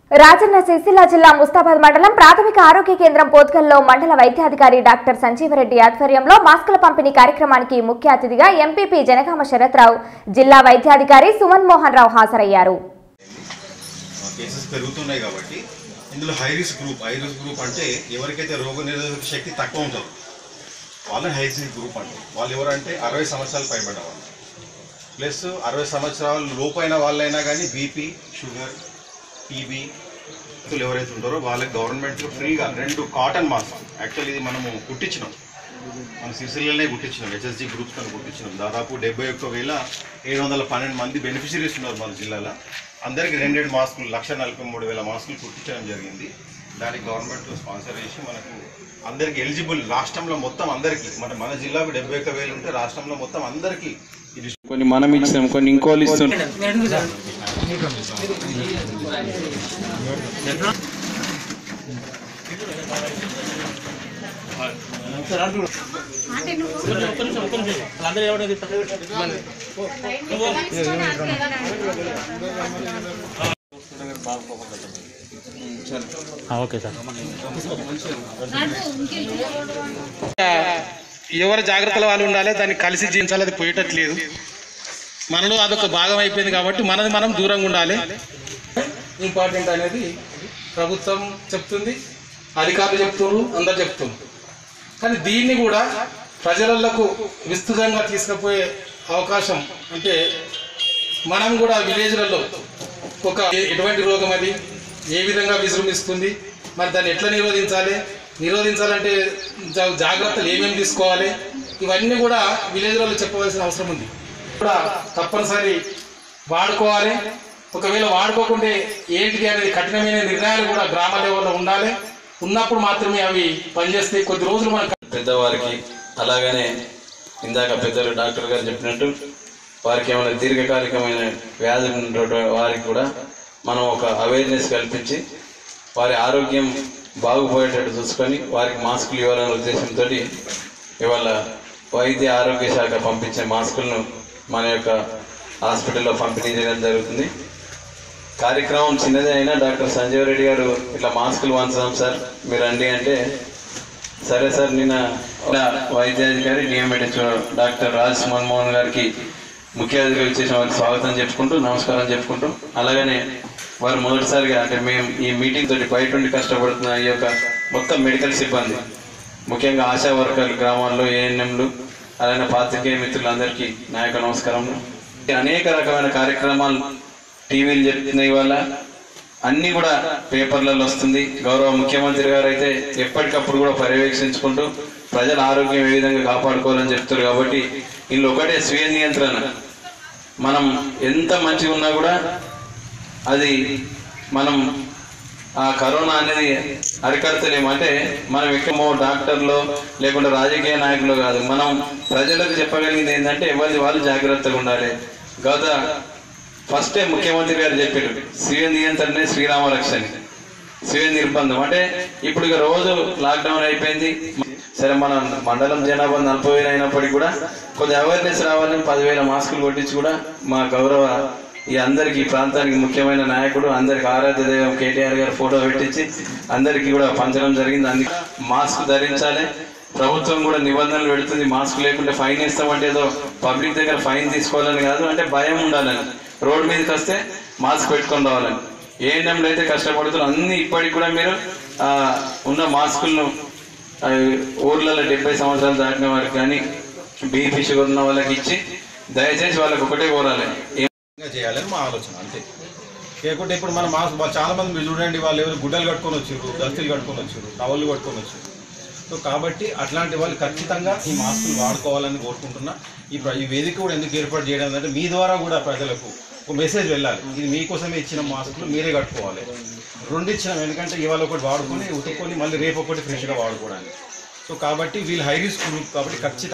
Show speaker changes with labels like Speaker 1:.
Speaker 1: రాజన్న సిరిసిల్ల జిల్లా ముస్తాబాద్ మండలం ప్రాథమిక ఆరోగ్య కేంద్రం పోత్కల్లో మండల వైద్యాధికారి డాక్టర్ సంజీవరెడ్డి ఆధ్వర్యంలో మాస్కుల పంపిణీ కార్యక్రమానికి ముఖ్య అతిథిగా ఎంపీపీ జనగామ శరత్రావు, జిల్లా వైద్యాధికారి సుమన్ మోహన్ రావు హాజరయ్యారు.
Speaker 2: కేసెస్ పెరుగుతున్నాయి కాబట్టి ఇందులో హై రిస్క్ గ్రూప్ అంటే ఎవరికైతే రోగనిరోధక శక్తి తక్కువ ఉంటుందో వాళ్ళని హై రిస్క్ గ్రూప్ అంటే వాళ్ళు ఎవరంటే 60 సంవత్సరాలు పైబడ్డ వాళ్ళు ప్లస్ 60 సంవత్సరాల లోపైన వాళ్ళైనా కానీ బీపీ, షుగర్, టీబీ ఎవరైతే ఉంటారో వాళ్ళకి గవర్నమెంట్ ఫ్రీగా 2 కాటన్ మాస్క్, యాక్చువల్లీ ఇది మనము కుట్టించినాం, మన సిరిసిల్లనే కుట్టించినాం, హెచ్ఎస్జీ గ్రూప్స్ అని కుట్టించినాం. దాదాపు 71,712 మంది బెనిఫిషరీస్ ఉన్నారు మన జిల్లాలో. అందరికీ 2 మాస్కులు 1,43,000 మాస్కులు కుట్టించడం జరిగింది. దానికి గవర్నమెంట్ స్పాన్సర్ చేసి మనకు అందరికీ ఎలిజిబుల్, రాష్ట్రంలో మొత్తం అందరికీ, మన జిల్లాకు 71,000 ఉంటే రాష్ట్రంలో మొత్తం అందరికీ ఇది
Speaker 3: కొన్ని మనం ఇచ్చినాం, కొన్ని ఇంకోళ్ళు ఇస్తున్నాం.
Speaker 4: Okay sir.
Speaker 5: ఎవరి జాగ్రత్తల వాళ్ళు ఉండాలి, దాన్ని కలిసి జీవించాలి, అది పోయేటట్లేదు. మనలో అదొక భాగం అయిపోయింది కాబట్టి మనది మనం దూరంగా ఉండాలి. ఇంపార్టెంట్ అనేది ప్రభుత్వం చెప్తుంది, అధికారులు చెప్తున్నారు, అందరు చెప్తున్నారు. కానీ దీన్ని కూడా ప్రజలకు విస్తృతంగా తీసుకుపోయే అవకాశం అంటే మనం కూడా విలేజ్లలో ఒక ఎటువంటి రోగం అది ఏ విధంగా విజృంభిస్తుంది, మరి దాన్ని ఎట్లా నిరోధించాలంటే జాగ్రత్తలు ఏమేమి తీసుకోవాలి, ఇవన్నీ కూడా విలేజ్లలో చెప్పవలసిన అవసరం ఉంది. కూడా తప్పనిసరి వాడుకోవాలి. ఒకవేళ వాడుకోకుంటే ఏంటిది అనేది కఠినమైన నిర్ణయాలు కూడా గ్రామ లెవెల్లో ఉండాలి. ఉన్నప్పుడు మాత్రమే అవి పనిచేస్తే కొద్ది రోజులు మనకు
Speaker 3: పెద్దవారికి, అలాగనే ఇందాక పెద్దలు డాక్టర్ గారు చెప్పినట్టు వారికి ఏమైనా దీర్ఘకాలికమైన వ్యాధులు ఉన్న వారికి కూడా మనం ఒక అవేర్నెస్ కల్పించి వారి ఆరోగ్యం బాగుపోయేటట్టు చూసుకొని వారికి మాస్కులు ఇవ్వాలనే ఉద్దేశంతో ఇవాళ వైద్య ఆరోగ్య శాఖ పంపించే మాస్కులను మన యొక్క హాస్పిటల్లో పంపిణీ చేయడం జరుగుతుంది. కార్యక్రమం చిన్నదే అయినా డాక్టర్ సంజీవరెడ్డి గారు ఇట్లా మాస్కులు వంచుదాం సార్ మీరు రండి అంటే, సరే సార్ నిన్న వైద్యాధికారి డిఎంఎడ్హెచ్ డాక్టర్ రాజ్ సుమన్ మోహన్ గారికి ముఖ్య అతిథిగా ఇచ్చేసిన వారికి స్వాగతం చెప్పుకుంటూ నమస్కారం చెప్పుకుంటూ, అలాగనే వారు మొదటిసారిగా అంటే మేము ఈ మీటింగ్ తోటి బయట నుండి కష్టపడుతున్న ఈ యొక్క మొత్తం మెడికల్ సిబ్బంది, ముఖ్యంగా ఆశా వర్కర్లు, గ్రామాల్లో ఏఎన్ఎంలు, అలాగే పాత్రికేయ మిత్రులందరికీ నా యొక్క నమస్కారములు. అనేక రకమైన కార్యక్రమాలు టీవీలు చెప్తున్నాయి, వల్ల అన్నీ కూడా పేపర్లలో వస్తుంది. గౌరవ ముఖ్యమంత్రి గారు అయితే ఎప్పటికప్పుడు కూడా పర్యవేక్షించుకుంటూ ప్రజల ఆరోగ్యం ఏ విధంగా కాపాడుకోవాలని చెప్తారు. కాబట్టి ఇందులో ఒకటే స్వీయ నియంత్రణ. మనం ఎంత మంచిగా ఉన్నా కూడా అది మనం ఆ కరోనా అనేది అరికడతలేము. అంటే మనం ఎక్కువ డాక్టర్లో లేకుంటే రాజకీయ నాయకులు కాదు, మనం ప్రజలకు చెప్పగలిగింది ఏంటంటే ఎవరిది వాళ్ళు జాగ్రత్తగా ఉండాలి. ఫస్టే ముఖ్యమంత్రి గారు చెప్పారు, స్వీయ నియంత్రణే శ్రీరామ రక్షని, స్వీయ నిర్బంధం. అంటే ఇప్పుడు ఇక రోజు లాక్డౌన్ అయిపోయింది, సరే మన మండలం జనాభా 40,000 అయినప్పటికీ కూడా కొద్దిగా అవేర్నెస్ రావాలని 10,000 మాస్కులు కొట్టించి కూడా మా గౌరవ ఈ అందరికీ ప్రాంతానికి ముఖ్యమైన నాయకుడు, అందరికి ఆరాధ్య దైవం కేటీఆర్ గారు ఫోటో పెట్టించి అందరికీ కూడా పంచడం జరిగింది. అందుకే మాస్క్ ధరించాలి. ప్రభుత్వం కూడా నిబంధనలు పెడుతుంది, మాస్క్ లేకుంటే ఫైన్ ఇస్తామంటే ఏదో పబ్లిక్ దగ్గర ఫైన్ తీసుకోవాలని కాదు, అంటే భయం ఉండాలని. రోడ్డు మీదకి వస్తే మాస్క్ పెట్టుకొని రావాలని. ఏఎన్ఎంలు అయితే కష్టపడుతున్నారు, అన్ని ఇప్పటికి కూడా మీరు ఉన్న మాస్కులను ఊర్లలో 70 సంవత్సరాలు దాటిన వారికి కానీ బీపీ షుగర్ ఉన్న వాళ్ళకి ఇచ్చి దయచేసి వాళ్ళకి ఒకటే కోరాలి
Speaker 2: చేయాలని మా ఆలోచన అంతే. లేకుంటే ఇప్పుడు మన మాస్క్ చాలా మంది మీరు చూడండి, వాళ్ళు ఎవరు గుడ్డలు కట్టుకొని వచ్చారు, దస్తులు కట్టుకొని వచ్చారు, టవళ్ళు కట్టుకొని వచ్చారు. సో కాబట్టి అట్లాంటి వాళ్ళు ఖచ్చితంగా ఈ మాస్కులు వాడుకోవాలని కోరుకుంటున్నా. ఈ వేదిక కూడా ఎందుకు ఏర్పాటు చేయడం అంటే మీ ద్వారా కూడా ప్రజలకు ఒక మెసేజ్ వెళ్ళాలి, ఇది మీకోసమే ఇచ్చిన మాస్కులు మీరే కట్టుకోవాలి. 2 ఇచ్చినాం, ఎందుకంటే ఇవాళ ఒకటి వాడుకొని ఉతుక్కొని మళ్ళీ రేపు ఒకటి ఫ్రెష్గా వాడుకోవడానికి. సో కాబట్టి వీళ్ళు హై రిస్క్ గ్రూప్ కాబట్టి ఖచ్చితంగా